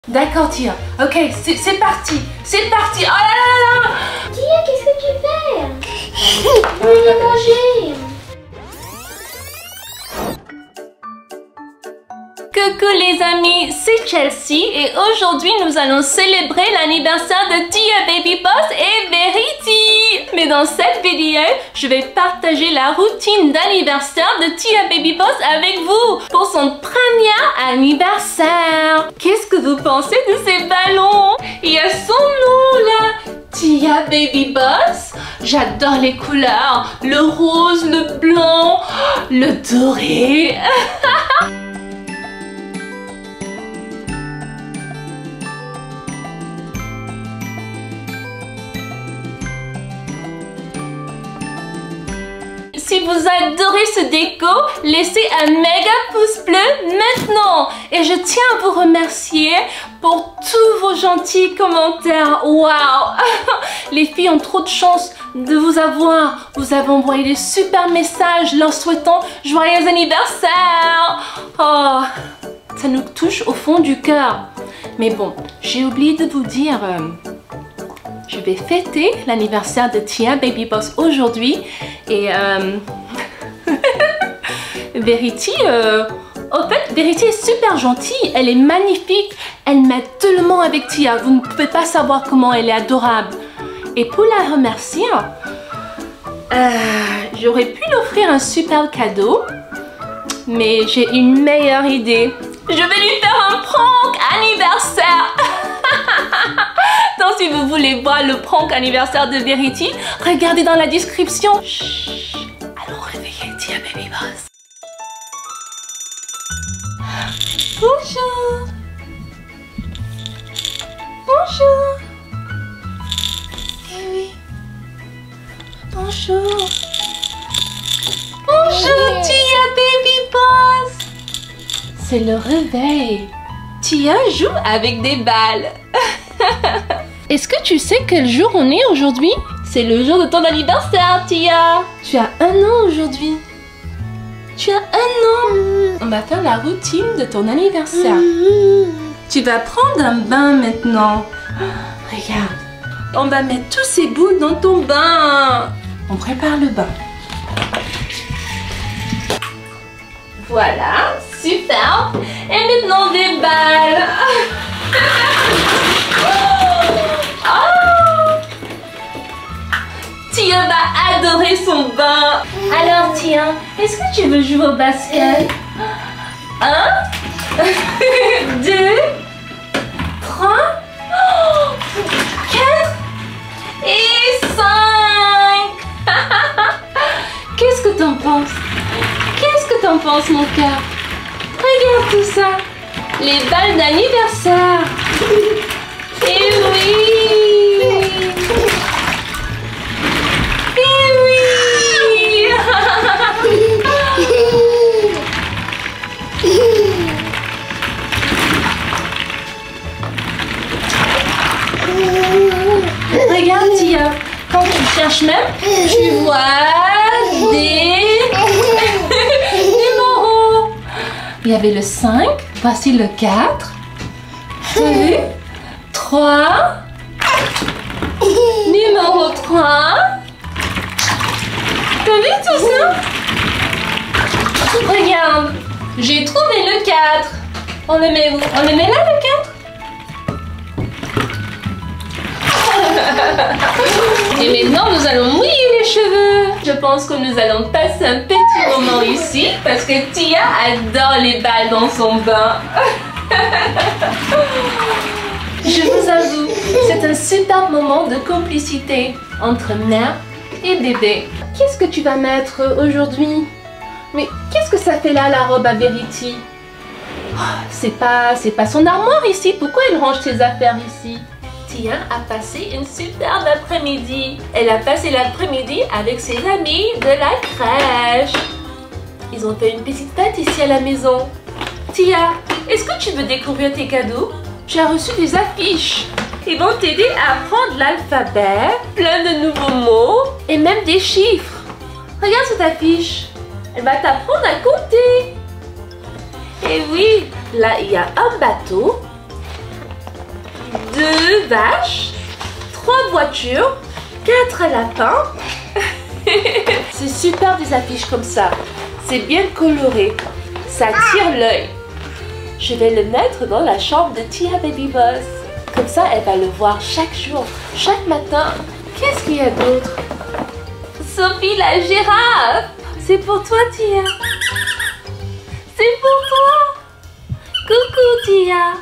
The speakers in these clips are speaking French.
D'accord, Tia. Ok, c'est parti. C'est parti. Oh là là là. Tia, qu'est-ce que tu fais? Je vais manger. Coucou les amis, c'est Chelsea et aujourd'hui nous allons célébrer l'anniversaire de Tia Baby Boss et Verity. Mais dans cette vidéo, je vais partager la routine d'anniversaire de Tia Baby Boss avec vous pour son premier anniversaire. Qu'est-ce que vous pensez de ces ballons? Il y a son nom là, Tia Baby Boss. J'adore les couleurs, le rose, le blanc, le doré. Si vous adorez ce déco, laissez un méga pouce bleu maintenant. Et je tiens à vous remercier pour tous vos gentils commentaires. Waouh! Les filles ont trop de chance de vous avoir. Vous avez envoyé des super messages leur souhaitant joyeux anniversaire. Oh, ça nous touche au fond du cœur. Mais bon, j'ai oublié de vous dire... je vais fêter l'anniversaire de Tia Baby Boss aujourd'hui et Verity, en fait, Verity est super gentille, elle est magnifique, elle m'aide tellement avec Tia, vous ne pouvez pas savoir comment elle est adorable. Et pour la remercier, j'aurais pu l'offrir un super cadeau, mais j'ai une meilleure idée. Je vais lui faire un prank anniversaire. Donc si vous voulez voir le prank anniversaire de Verity, regardez dans la description. Chut, allons réveiller Tia Baby Boss. Bonjour. Bonjour. Eh oui. Bonjour. Bonjour Tia Baby Boss. C'est le réveil. Tia joue avec des balles. Est-ce que tu sais quel jour on est aujourd'hui? C'est le jour de ton anniversaire, Tia. Tu as 1 an aujourd'hui. Tu as 1 an. On va faire la routine de ton anniversaire. Tu vas prendre un bain maintenant. Regarde. On va mettre tous ces boules dans ton bain. On prépare le bain. Voilà, super. Et maintenant des balles. Tia va adorer son bain. Alors Tia, est-ce que tu veux jouer au basket? 1, 2, 3, 4 et 5. Qu'est-ce que t'en penses? Qu'est-ce que t'en penses mon cœur? Regarde tout ça. Les balles d'anniversaire. Et oui. Et oui. Regarde Tia, quand tu cherches même, tu vois des numéros. Il y avait le 5, voici le 4. T'as vu? 3. Numéro 3. T'as vu tout ça? Regarde, j'ai trouvé le 4. On le met où? On le met là le 4? Et maintenant nous allons mouiller les cheveux. Je pense que nous allons passer un petit moment ici parce que Tia adore les balles dans son bain. Je vous avoue, c'est un super moment de complicité entre mère et bébé. Qu'est-ce que tu vas mettre aujourd'hui? Mais qu'est-ce que ça fait là la robe à Verity? C'est pas son armoire ici. Pourquoi elle range ses affaires ici? Tia a passé une superbe après-midi. Elle a passé l'après-midi avec ses amis de la crèche. Ils ont fait une petite fête ici à la maison. Tia, est-ce que tu veux découvrir tes cadeaux? Tu as reçu des affiches. Ils vont t'aider à apprendre l'alphabet, plein de nouveaux mots et même des chiffres. Regarde cette affiche. Elle va t'apprendre à compter. Et oui, là il y a un bateau vaches, 3 voitures, 4 lapins. C'est super des affiches comme ça. C'est bien coloré. Ça attire l'œil. Je vais le mettre dans la chambre de Tia Baby Boss. Comme ça, elle va le voir chaque jour, chaque matin. Qu'est-ce qu'il y a d'autre? Sophie la girafe. C'est pour toi, Tia. C'est pour toi. Coucou, Tia.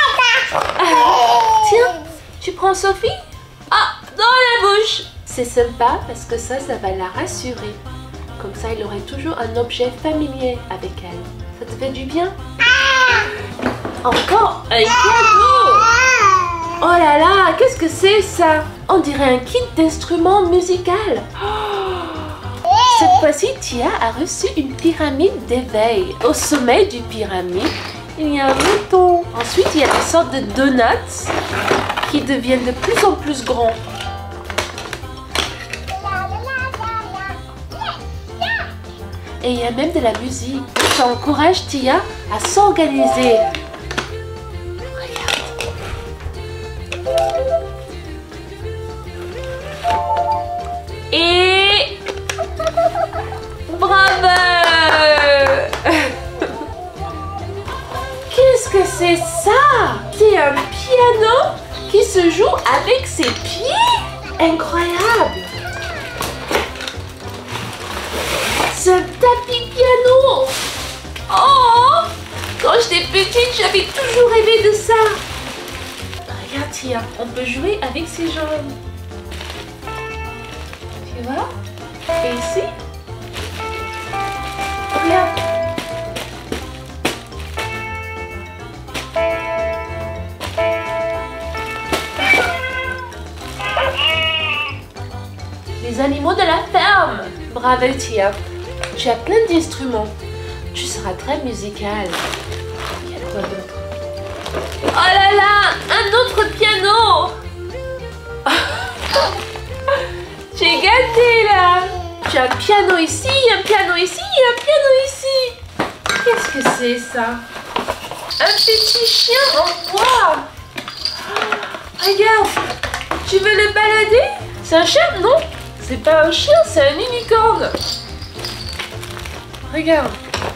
Tiens, tu prends Sophie? Ah, dans la bouche. C'est sympa parce que ça va la rassurer. Comme ça, elle aurait toujours un objet familier avec elle. Ça te fait du bien? Encore un cadeau! Oh là là, qu'est-ce que c'est ça? On dirait un kit d'instruments musicaux. Cette fois-ci, Tia a reçu une pyramide d'éveil. Au sommet du pyramide, il y a un mouton. Ensuite, il y a des sortes de donuts qui deviennent de plus en plus grands. Et il y a même de la musique. Ça encourage Tia à s'organiser. Regarde. Et... bravo! Qu'est-ce que c'est ça? C'est un piano qui se joue avec ses pieds? Incroyable! C'est un tapis piano! Oh! Quand j'étais petite, j'avais toujours rêvé de ça! Regarde, Tia, on peut jouer avec ses jambes. Tu vois? Et ici? Regarde! Les animaux de la ferme! Bravo, Tia! Tu as plein d'instruments. Tu seras très musical. Il y a quoi d'autre? Oh là là! Un autre piano! Tu es gâtée là! Tu as un piano ici, un piano ici et un piano ici! Qu'est-ce que c'est ça? Un petit chien en bois! Regarde! Tu veux le balader? C'est un chien, non? C'est pas un chien, c'est un unicorne! Regarde.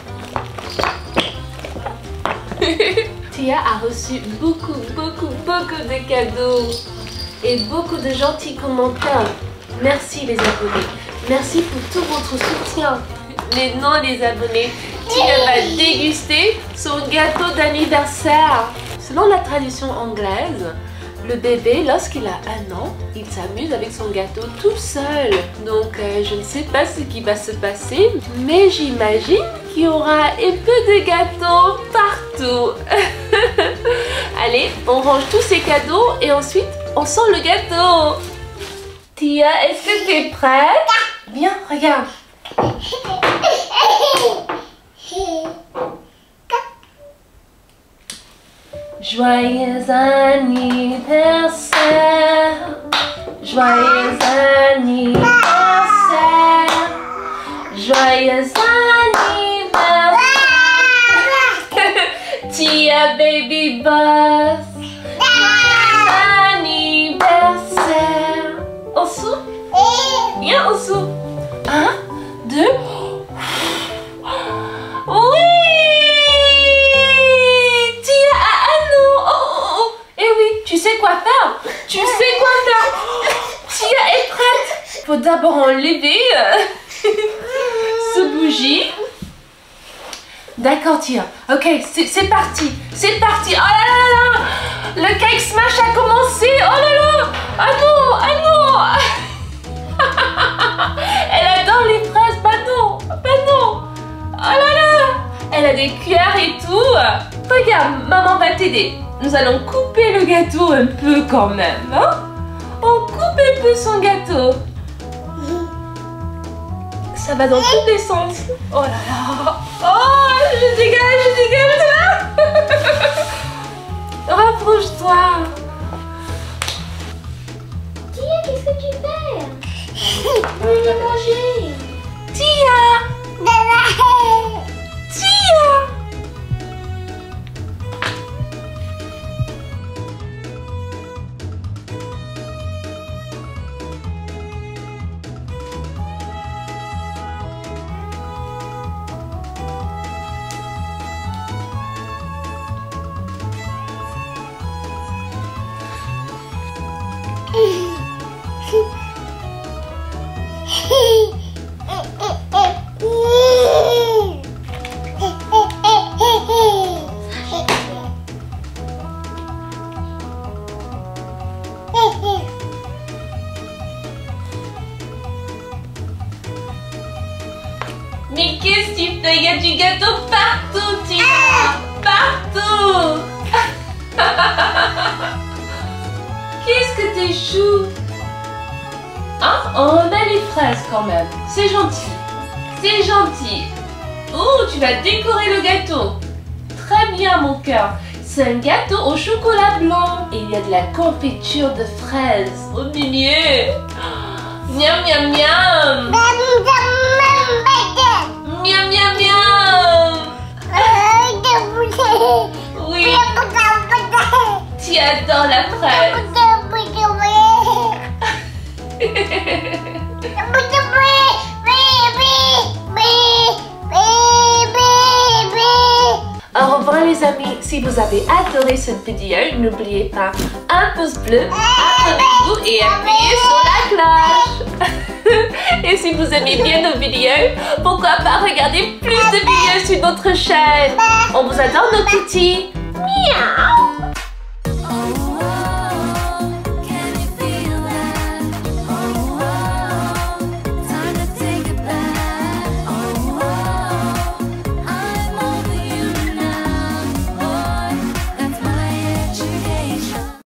Tia a reçu beaucoup de cadeaux et beaucoup de gentils commentaires. Merci les abonnés. Merci pour tout votre soutien. Mais non les abonnés, Tia va déguster son gâteau d'anniversaire. Selon la tradition anglaise, le bébé, lorsqu'il a 1 an, il s'amuse avec son gâteau tout seul. Donc, je ne sais pas ce qui va se passer, mais j'imagine qu'il y aura un peu de gâteaux partout. Allez, on range tous ces cadeaux et ensuite, on sort le gâteau. Tia, est-ce que tu es prête? Viens, regarde. Joyeux anniversaire, joyeux anniversaire, joyeux anniversaire, Tia Baby Boss, joyeux anniversaire. On souffle? Viens, on souffle. 1, 2. Oui! Tu sais quoi faire? Tu sais quoi faire? Tia est prête. Faut d'abord enlever ce bougie. D'accord, Tia. Ok, c'est parti. C'est parti. Oh là là là. Le cake smash a commencé. Oh là là. Ah non, ah non. Elle adore les fraises. Bah non, bah non. Oh là là. Elle a des cuillères et tout. Regarde, maman va t'aider. Nous allons couper le gâteau un peu quand même, hein? On coupe un peu son gâteau. Ça va dans tous les sens. Oh là là. Oh, je dégage là. Rapproche-toi. Tia, qu'est-ce que tu fais? Je veux les manger. Tia. Tia. Mais qu'est-ce que tu fais? Il y a du gâteau partout, Tina! Partout! Qu'est-ce que t'es chou? Hein? On remet les fraises quand même. C'est gentil. C'est gentil. Oh, tu vas décorer le gâteau. Très bien, mon cœur. C'est un gâteau au chocolat blanc. Et il y a de la confiture de fraises au milieu. Miam, miam, miam. Miam, miam, miam. Oui, tu adores la fraise. Au revoir les amis, si vous avez adoré cette vidéo, n'oubliez pas un pouce bleu, abonnez-vous et appuyez sur la cloche. Et si vous aimez bien nos vidéos, pourquoi pas regarder plus de vidéos sur notre chaîne. On vous adore nos petits. Miaou.